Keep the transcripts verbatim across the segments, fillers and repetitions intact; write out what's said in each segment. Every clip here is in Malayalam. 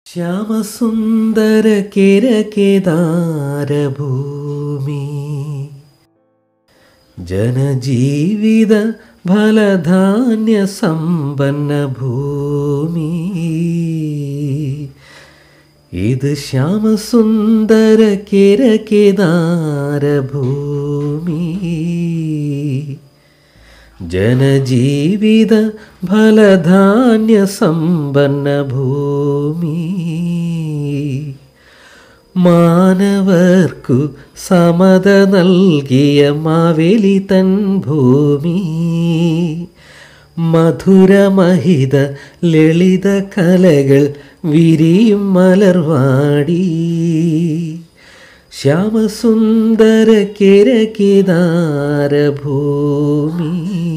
ശ്യാമസുന്ദര കിരകിദാരഭൂമി ജനജീവിത ഫലധാന്യ സമ്പന്ന ഭൂമി. ഇത് ശ്യാമസുന്ദര കിരകിദാരഭൂമി ജനജീവിത ഫലധാന്യ സമ്പന്ന ഭൂമി. മാനവർക്കു സമത നൽകിയ മാവേലി തൻ ഭൂമി. മധുരമഹിത ലളിത കലകൾ വിരിയും മലർവാടി. ശ്യാമസുന്ദര കിരകിദാരഭൂമി.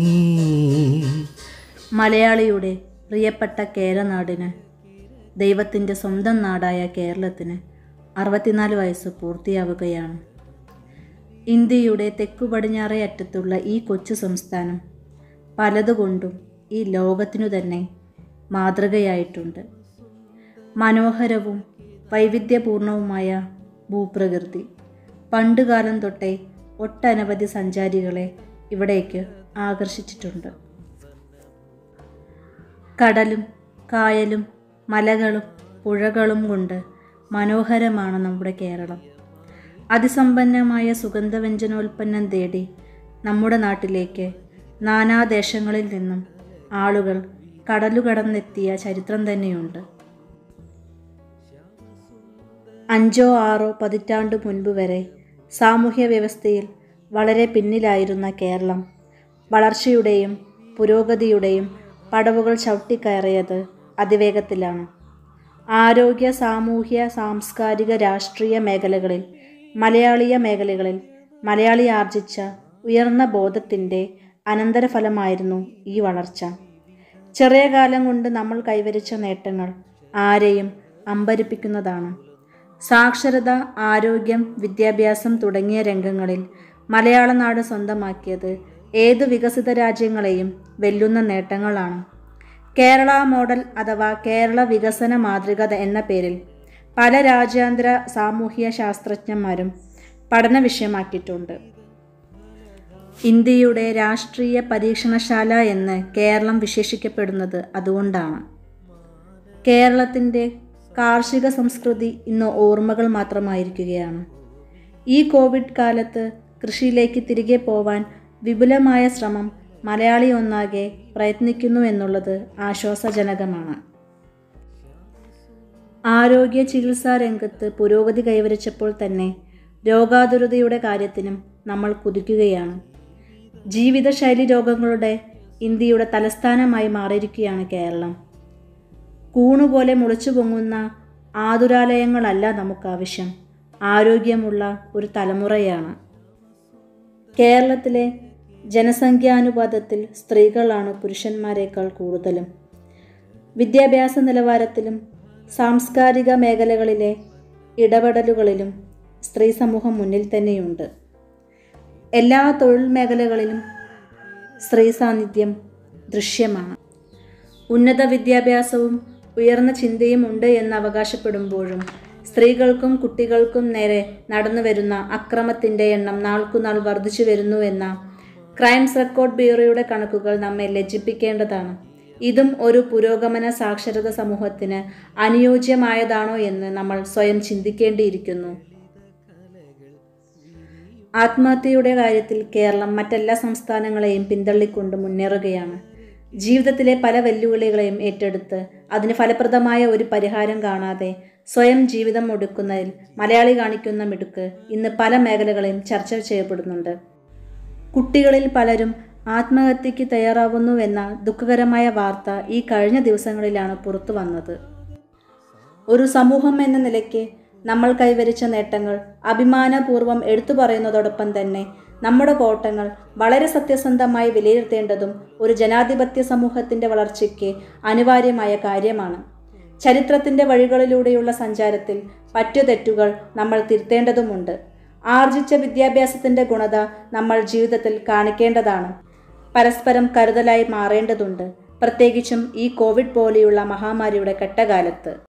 മലയാളിയുടെ പ്രിയപ്പെട്ട കേരനാടിന്, ദൈവത്തിൻ്റെ സ്വന്തം നാടായ കേരളത്തിന് അറുപത്തിനാല് വയസ്സ് പൂർത്തിയാവുകയാണ്. ഇന്ത്യയുടെ തെക്കു പടിഞ്ഞാറേ അറ്റത്തുള്ള ഈ കൊച്ചു സംസ്ഥാനം പലതുകൊണ്ടും ഈ ലോകത്തിനു തന്നെ മാതൃകയായിട്ടുണ്ട്. മനോഹരവും വൈവിധ്യപൂർണവുമായ ഭൂപ്രകൃതി പണ്ടുകാലം തൊട്ടേ ഒട്ടനവധി സഞ്ചാരികളെ ഇവിടേക്ക് ആകർഷിച്ചിട്ടുണ്ട്. കടലും കായലും മലകളും പുഴകളും കൊണ്ട് മനോഹരമാണ് നമ്മുടെ കേരളം. അതിസമ്പന്നമായ സുഗന്ധവ്യഞ്ജനോൽപ്പന്നം തേടി നമ്മുടെ നാട്ടിലേക്ക് നാനാദേശങ്ങളിൽ നിന്നും ആളുകൾ കടലുകടന്നെത്തിയ ചരിത്രം തന്നെയുണ്ട്. അഞ്ചോ ആറോ പതിറ്റാണ്ട് മുൻപ് വരെ സാമൂഹ്യ വ്യവസ്ഥയിൽ വളരെ പിന്നിലായിരുന്ന കേരളം വളർച്ചയുടെയും പുരോഗതിയുടെയും പടവുകൾ ചവിട്ടിക്കയറിയത് അതിവേഗത്തിലാണ്. ആരോഗ്യ, സാമൂഹ്യ, സാംസ്കാരിക, രാഷ്ട്രീയ മേഖലകളിൽ മലയാളീയ മേഖലകളിൽ മലയാളി ആർജിച്ച ഉയർന്ന ബോധത്തിൻ്റെ അനന്തരഫലമായിരുന്നു ഈ വളർച്ച. ചെറിയ കാലം കൊണ്ട് നമ്മൾ കൈവരിച്ച നേട്ടങ്ങൾ ആരെയും അമ്പരിപ്പിക്കുന്നതാണ്. സാക്ഷരത, ആരോഗ്യം, വിദ്യാഭ്യാസം തുടങ്ങിയ രംഗങ്ങളിൽ മലയാള നാട് സ്വന്തമാക്കിയത് ഏതു വികസിത രാജ്യങ്ങളെയും വെല്ലുന്ന നേട്ടങ്ങളാണ്. കേരള മോഡൽ അഥവാ കേരള വികസന മാതൃക എന്ന പേരിൽ പല രാജ്യാന്തര സാമൂഹ്യ ശാസ്ത്രജ്ഞന്മാരും പഠന വിഷയമാക്കിയിട്ടുണ്ട്. ഇന്ത്യയുടെ രാഷ്ട്രീയ പരീക്ഷണശാല എന്ന് കേരളം വിശേഷിക്കപ്പെടുന്നത് അതുകൊണ്ടാണ്. കേരളത്തിൻ്റെ കാർഷിക സംസ്കൃതി ഇന്ന് ഓർമ്മകൾ മാത്രമായിരിക്കുകയാണ്. ഈ കോവിഡ് കാലത്ത് കൃഷിയിലേക്ക് തിരികെ പോവാൻ വിപുലമായ ശ്രമം മലയാളി ഒന്നാകെ പ്രയത്നിക്കുന്നു എന്നുള്ളത് ആശ്വാസജനകമാണ്. ആരോഗ്യ ചികിത്സാ രംഗത്ത് പുരോഗതി കൈവരിച്ചപ്പോൾ തന്നെ രോഗാതുരതയുടെ കാര്യത്തിനും നമ്മൾ കുതിക്കുകയാണ്. ജീവിതശൈലി രോഗങ്ങളുടെ ഇന്ത്യയുടെ തലസ്ഥാനമായി മാറിയിരിക്കുകയാണ് കേരളം. കൂണുപോലെ മുളച്ചു പൊങ്ങുന്ന ആതുരാലയങ്ങളല്ല നമുക്കാവശ്യം, ആരോഗ്യമുള്ള ഒരു തലമുറയാണ്. കേരളത്തിലെ ജനസംഖ്യാനുപാതത്തിൽ സ്ത്രീകളാണ് പുരുഷന്മാരെക്കാൾ കൂടുതലും. വിദ്യാഭ്യാസ നിലവാരത്തിലും സാംസ്കാരിക മേഖലകളിലെ ഇടപെടലുകളിലും സ്ത്രീ സമൂഹം മുന്നിൽ തന്നെയുണ്ട്. എല്ലാ തൊഴിൽ മേഖലകളിലും സ്ത്രീ സാന്നിധ്യം ദൃശ്യമാണ്. ഉന്നത വിദ്യാഭ്യാസവും ഉയർന്ന ചിന്തയും ഉണ്ട് എന്ന് അവകാശപ്പെടുമ്പോഴും സ്ത്രീകൾക്കും കുട്ടികൾക്കും നേരെ നടന്നു വരുന്ന അക്രമത്തിൻ്റെ എണ്ണം നാൾക്കുനാൾ വർദ്ധിച്ചു വരുന്നുവെന്ന ക്രൈംസ് റെക്കോർഡ് ബ്യൂറോയുടെ കണക്കുകൾ നമ്മെ ലജ്ജിപ്പിക്കേണ്ടതാണ്. ഇതും ഒരു പുരോഗമന സാക്ഷരത സമൂഹത്തിന് അനുയോജ്യമായതാണോ എന്ന് നമ്മൾ സ്വയം ചിന്തിക്കേണ്ടിയിരിക്കുന്നു. ആത്മഹത്യയുടെ കാര്യത്തിൽ കേരളം മറ്റെല്ലാ സംസ്ഥാനങ്ങളെയും പിന്തള്ളിക്കൊണ്ട് മുന്നേറുകയാണ്. ജീവിതത്തിലെ പല വെല്ലുവിളികളെയും ഏറ്റെടുത്ത് അതിന് ഫലപ്രദമായ ഒരു പരിഹാരം കാണാതെ സ്വയം ജീവിതം ഒടുക്കുന്നതിൽ മലയാളി കാണിക്കുന്ന മിടുക്ക് ഇന്ന് പല മേഖലകളെയും ചർച്ച ചെയ്യപ്പെടുന്നുണ്ട്. കുട്ടികളിൽ പലരും ആത്മഹത്യയ്ക്ക് തയ്യാറാവുന്നുവെന്ന ദുഃഖകരമായ വാർത്ത ഈ കഴിഞ്ഞ ദിവസങ്ങളിലാണ് പുറത്തു വന്നത്. ഒരു സമൂഹം എന്ന നിലയ്ക്ക് നമ്മൾ കൈവരിച്ച നേട്ടങ്ങൾ അഭിമാനപൂർവ്വം എടുത്തു പറയുന്നതോടൊപ്പം തന്നെ നമ്മുടെ കോട്ടങ്ങൾ വളരെ സത്യസന്ധമായി വിലയിരുത്തേണ്ടതും ഒരു ജനാധിപത്യ സമൂഹത്തിൻ്റെ വളർച്ചയ്ക്ക് അനിവാര്യമായ കാര്യമാണ്. ചരിത്രത്തിൻ്റെ വഴികളിലൂടെയുള്ള സഞ്ചാരത്തിൽ പറ്റുതെറ്റുകൾ നമ്മൾ തിരുത്തേണ്ടതുമുണ്ട്. ആർജിച്ച വിദ്യാഭ്യാസത്തിൻ്റെ ഗുണത നമ്മൾ ജീവിതത്തിൽ കാണിക്കേണ്ടതാണ്. പരസ്പരം കരുതലായി മാറേണ്ടതുണ്ട്, പ്രത്യേകിച്ചും ഈ കോവിഡ് പോലെയുള്ള മഹാമാരിയുടെ ഘട്ടകാലത്ത്.